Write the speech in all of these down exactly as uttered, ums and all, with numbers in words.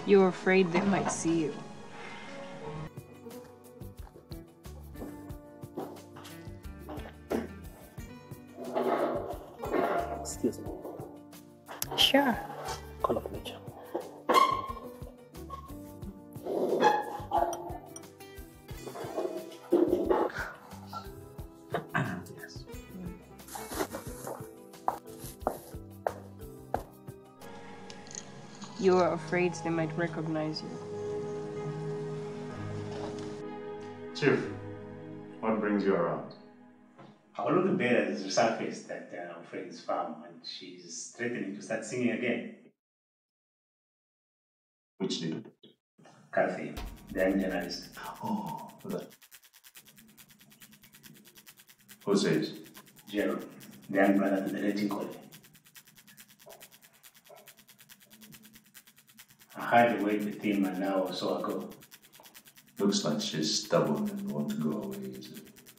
You're afraid they might see you. Excuse me. Sure. Call up nature. Yes. You are afraid they might recognize you. Chief, what brings you around? Our little bear has resurfaced at uh, our friend's farm and she's threatening to start singing again. Which lady? Cathy, the young journalist. Oh, that. Who says? Jerome, the young brother to the lady Colin. I had a word with him an hour or so ago. Looks like she's stubborn and won't go away easily.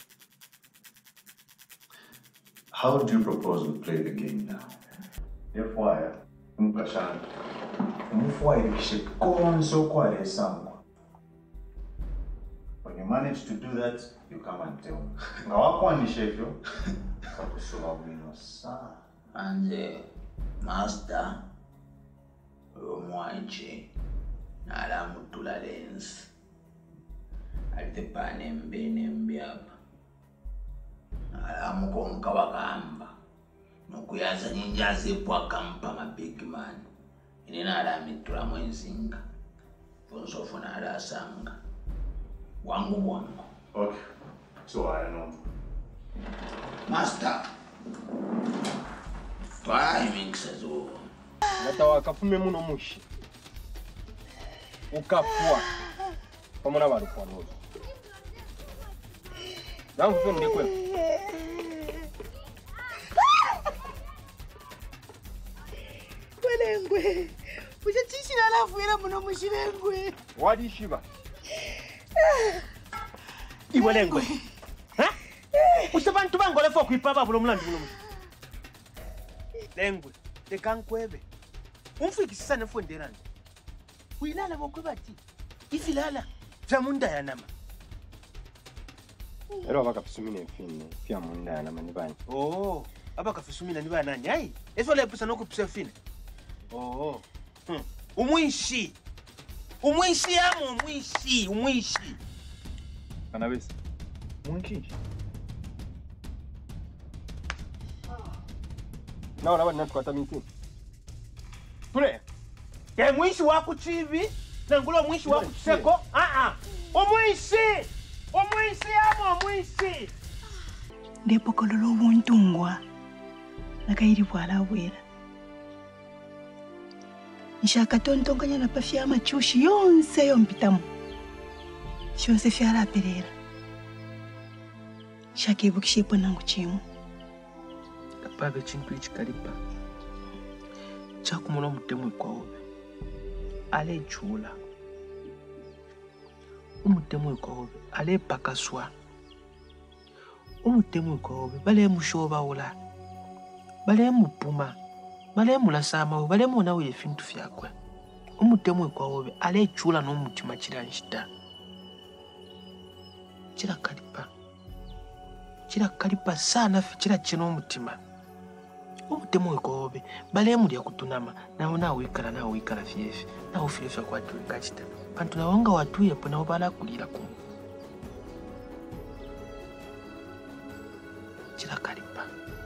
How do you propose we play the game now? If why, Mpashan, Mufwai Konso Kware Sango. When you manage to do that, you come and tell me. Ngawakwani shefyo, kakusula wino sa. Anje, master, umwaje, nala mutula lens. Altepane mbene mbiapa. Nala mukonka wakamba. Nukuyaza ninjaze pwa kampa ma big man. Ine nala mitula mwenzinga. Fonsofu nala sanga. Wangu wangu. Okay, so I know. Master. Try mix azo. Natawa kafume muno mushi. Ukafua. Pamona bali kwa moyo. Nangu fo ndikwe. Kwelengwe. Ushachishina alafu era muno mushirengwe. Wadi shiba. Iwelengwe. Ha? Usabantu bangole fo kwipapa bulo mulandi bulo. Lengwe, lekankwebe. Umfikisisa nefonderana. Uyilala bokwebati. Ifilala zamunda yanama. Ero abakafisumina emfine pya munda yanama nibani. Oh, abakafisumina nibani nani? Hayi, eso lephusa nokupisa fine. Oh. Hmm. Umwishi. Umwishi yamo umwishi, umwishi. Kana bese. Umwishi. Naona bana natkwata minti. Tule. Ke mwishi wako chivi, na ngulo mwishi wako seko. Ah ah. Omwishi. Omwishi yamo omwishi. Ndipo kololo wontungwa. Nakairi bwala bwera. Nshaka tontonganya na pafya machushi yonse yompitamu. Shonse fyala perera. Shaka ibukishipo nangu chimu. Kapabe chintu ichikalipa. Chakumula mutemwe kwa obe. Ale chula. Umutemwe kwa obe. Ale pakaswa. Umutemwe kwa obe. Bale mushoba ula. Bale mupuma. Bale mulasama. Bale muna uye fintu fyakwe. Umutemwe kwa obe. Ale chula no mutima chiranshita. Chira kalipa. Chira kalipa sana chira chino mutima. Umutemo wekobe bale muri yakutunama nawo nawo ikala nawo ikala fiefi nawo fiefi kwatu ngachita bantu nawanga watuye po nawo bala kulira ku chira kalipa